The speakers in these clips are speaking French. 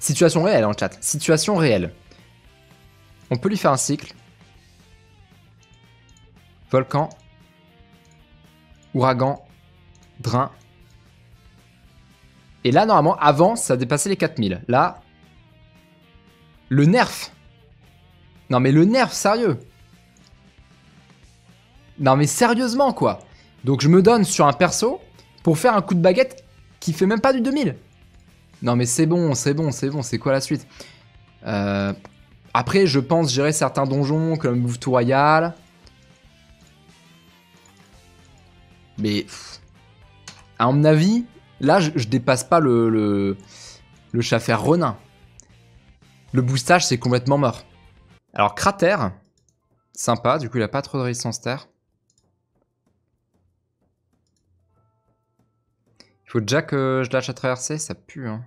Situation réelle en chat. Situation réelle. On peut lui faire un cycle. Volcan. Ouragan. Drain. Et là, normalement, avant, ça dépassait les 4000. Là, le nerf. Non, mais le nerf, sérieux. Non, mais sérieusement, quoi. Donc, je me donne sur un perso pour faire un coup de baguette qui fait même pas du 2000. Non, mais c'est bon, c'est bon, c'est bon. C'est quoi la suite? Après, je pense gérer certains donjons comme Bouvetou Royal. Mais, à mon avis, là, je dépasse pas le Schaffer Ronin. Le boostage, c'est complètement mort. Alors, Cratère, sympa. Du coup, il a pas trop de résistance terre. Il faut déjà que je lâche à traverser, ça pue, hein.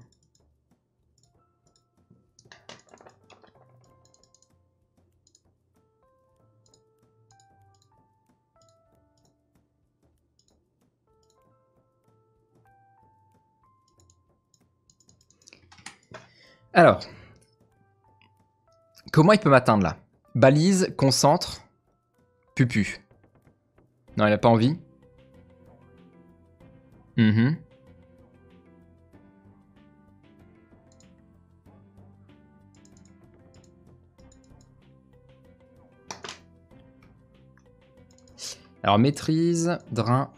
Alors, comment il peut m'atteindre là? Balise, concentre, pupu. Non, il a pas envie. Alors, maîtrise, drain.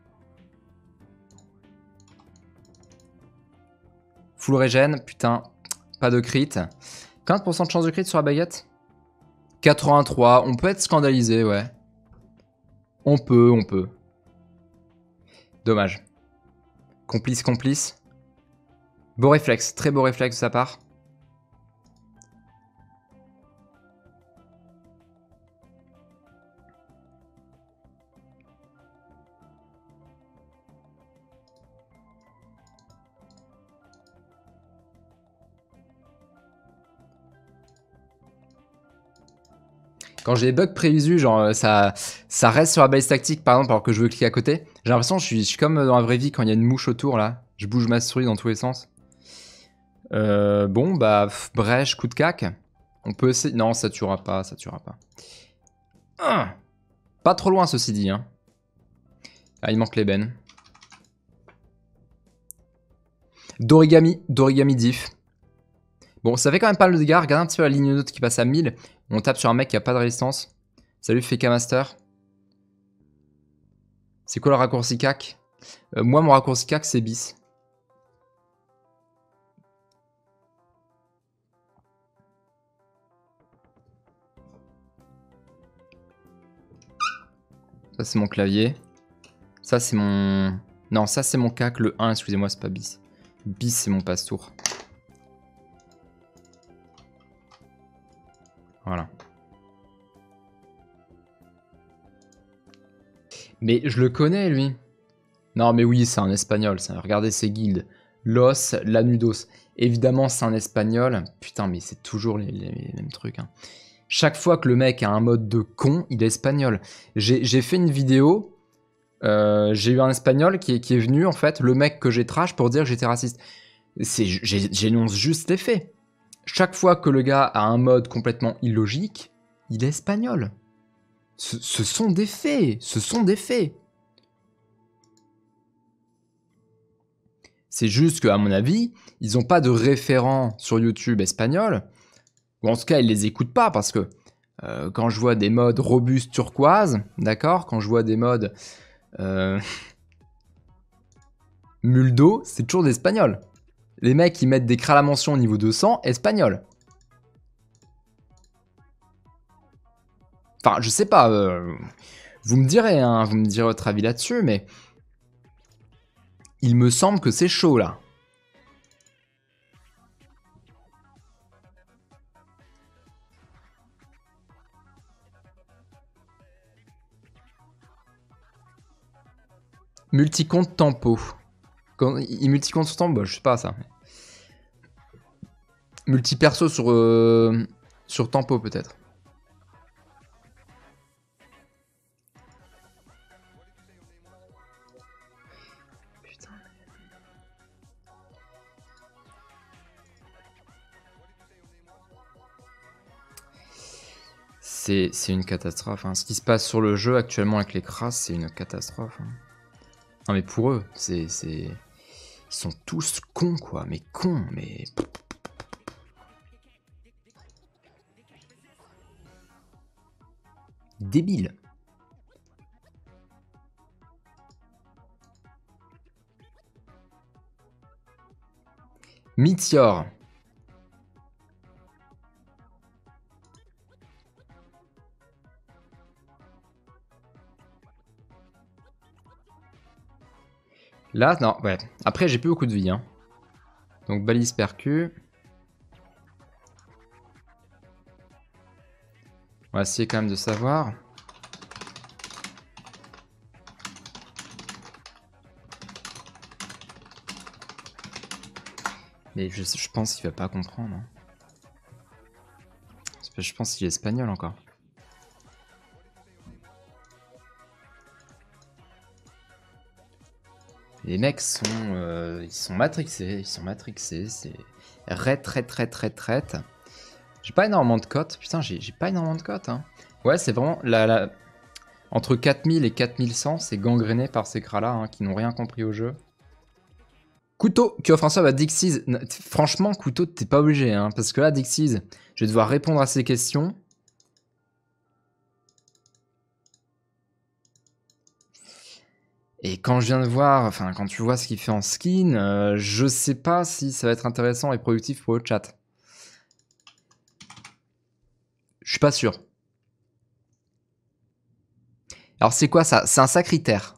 Full régène, putain, pas de crit. 15% de chance de crit sur la baguette? 83, on peut être scandalisé, ouais. On peut. Dommage. Complice, complice. Beau réflexe, très beau réflexe de sa part. Quand j'ai des bugs prévus, genre ça reste sur la balise tactique par exemple alors que je veux cliquer à côté. J'ai l'impression que je suis comme dans la vraie vie quand il y a une mouche autour là. Je bouge ma souris dans tous les sens. Bon bah brèche, coup de cac. On peut essayer. Non, ça tuera pas, ça tuera pas. Pas trop loin ceci dit. Hein. Ah, il manque l'ébène. Dorigami diff. Bon, ça fait quand même pas le dégât. Regardez un petit peu la ligne note qui passe à 1000. On tape sur un mec qui a pas de résistance. Salut Feka Master. C'est quoi le raccourci cac? Moi, mon raccourci cac, c'est bis. Ça, c'est mon clavier. Ça, c'est mon... Non, ça, c'est mon cac. Le 1, excusez-moi, c'est pas bis. Bis, c'est mon passe-tour. Voilà. Mais je le connais, lui. Non, mais oui, c'est un espagnol. Regardez ses guildes. Los, Lanudos. Évidemment, c'est un espagnol. Putain, mais c'est toujours les mêmes trucs. Hein. Chaque fois que le mec a un mode de con, il est espagnol. J'ai fait une vidéo. J'ai eu un espagnol qui est venu, en fait, le mec que j'ai trash pour dire que j'étais raciste. J'énonce juste les faits. Chaque fois que le gars a un mode complètement illogique, il est espagnol. Ce sont des faits. Ce sont des faits. C'est juste qu'à mon avis, ils n'ont pas de référents sur YouTube espagnol. Ou en tout cas, ils les écoutent pas parce que quand je vois des modes robustes turquoise, d'accord, quand je vois des modes muldo, c'est toujours des espagnols. Les mecs, ils mettent des cralamentions au niveau 200, espagnol. Enfin, je sais pas, vous me direz, hein, vous me direz votre avis là-dessus, mais il me semble que c'est chaud, là. Multicompte tempo. Quand il multicompte sur tempo, bah, je sais pas ça. Multi-perso sur tempo, peut-être. C'est une catastrophe. Hein. Ce qui se passe sur le jeu actuellement avec les crasses, c'est une catastrophe. Hein. Non mais pour eux, c'est... Ils sont tous cons quoi, mais cons, mais... Débile. Meteor. Là, non, ouais. Après, j'ai plus beaucoup de vie. Hein. Donc, balise percu. On va essayer quand même de savoir. Mais je pense qu'il va pas comprendre. Hein. Je pense qu'il est espagnol encore. Les mecs sont, ils sont matrixés, c'est ret. J'ai pas énormément de cotes, putain, j'ai pas énormément de cotes. Hein. Ouais, c'est vraiment entre 4000 et 4100, c'est gangréné par ces cras-là hein, qui n'ont rien compris au jeu. Couteau qui offre un sub à Dixies. Franchement, Couteau, t'es pas obligé, hein, parce que là, Dixies, je vais devoir répondre à ces questions. Et quand je viens de voir, enfin, quand tu vois ce qu'il fait en skin, je sais pas si ça va être intéressant et productif pour le chat. Je suis pas sûr. Alors, c'est quoi ça? C'est un sacritaire.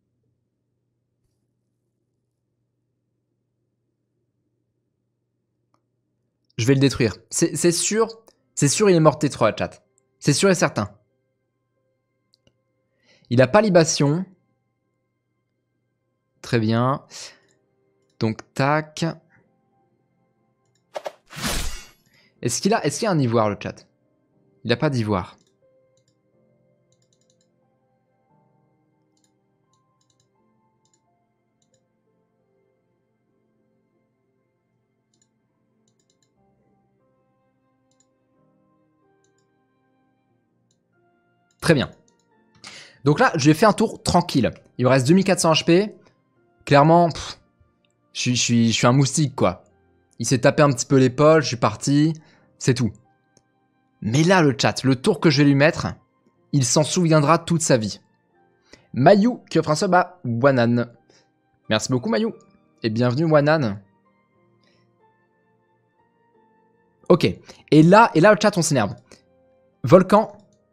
Je vais le détruire. C'est sûr. C'est sûr, il est mort T3, chat. C'est sûr et certain. Il a pas libation. Très bien. Donc, tac. Est-ce qu'il y a un ivoire, le chat? Il n'a pas d'ivoire. Très bien. Donc là, j'ai fait un tour tranquille. Il me reste 2400 HP. Clairement, je suis un moustique, quoi. Il s'est tapé un petit peu l'épaule, je suis parti. C'est tout. Mais là, le chat, le tour que je vais lui mettre, il s'en souviendra toute sa vie. Mayou qui offre un sub à Wanan. Merci beaucoup, Mayou. Et bienvenue, Wanan. Ok. Et là, le chat, on s'énerve. Volcan.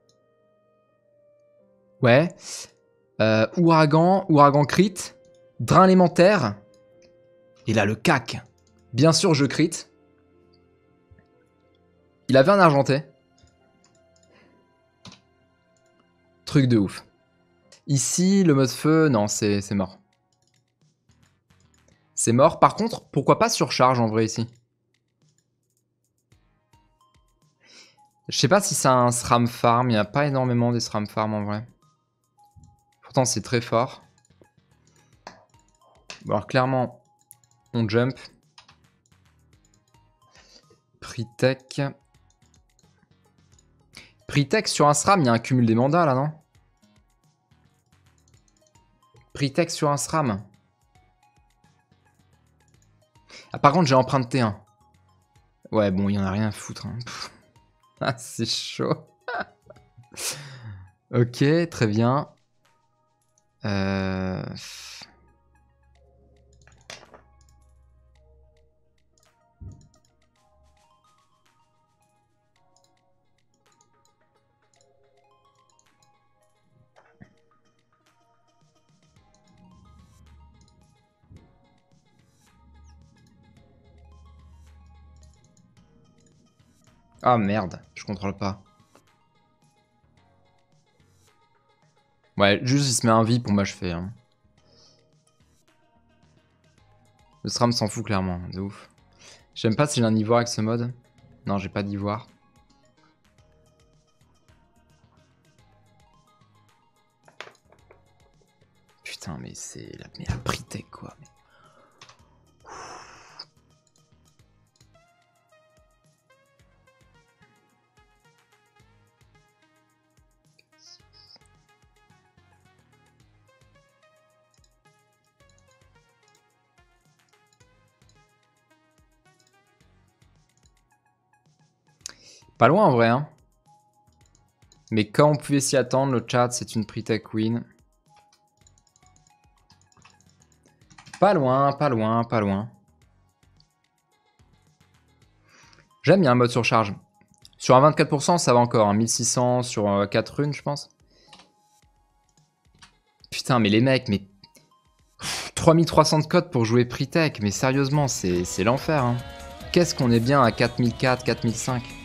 Ouais. Ouragan crit. Drain élémentaire. Et là, le cac. Bien sûr, je crit. Il avait un argenté. Truc de ouf. Ici, le mode feu, non, c'est mort. C'est mort. Par contre, pourquoi pas surcharge en vrai ici? Je sais pas si c'est un SRAM farm. Il n'y a pas énormément des SRAM farm en vrai. Pourtant, c'est très fort. Bon, alors clairement, on jump. Pritech. Pritech sur un SRAM, il y a un cumul des mandats là, non? Pritech sur un SRAM. Ah, par contre, j'ai emprunté un. Ouais, bon, il y en a rien à foutre. Hein. Ah, c'est chaud. Ok, très bien. Ah merde, je contrôle pas. Ouais, juste il se met un vie pour m'achever. Hein. Le SRAM s'en fout clairement, de ouf. J'aime pas si j'ai un ivoire avec ce mode. Non, j'ai pas d'ivoire. Putain, mais c'est la Pritech quoi. Pas loin en vrai, hein. Mais quand on pouvait s'y attendre, le chat, c'est une pre-tech win. Pas loin, pas loin, pas loin. J'aime bien le mode surcharge. Sur un 24%, ça va encore. Hein. 1600 sur 4 runes, je pense. Putain, mais les mecs, mais... 3300 de code pour jouer pre-tech. Mais sérieusement, c'est l'enfer. Hein. Qu'est-ce qu'on est bien à 4004, 4005.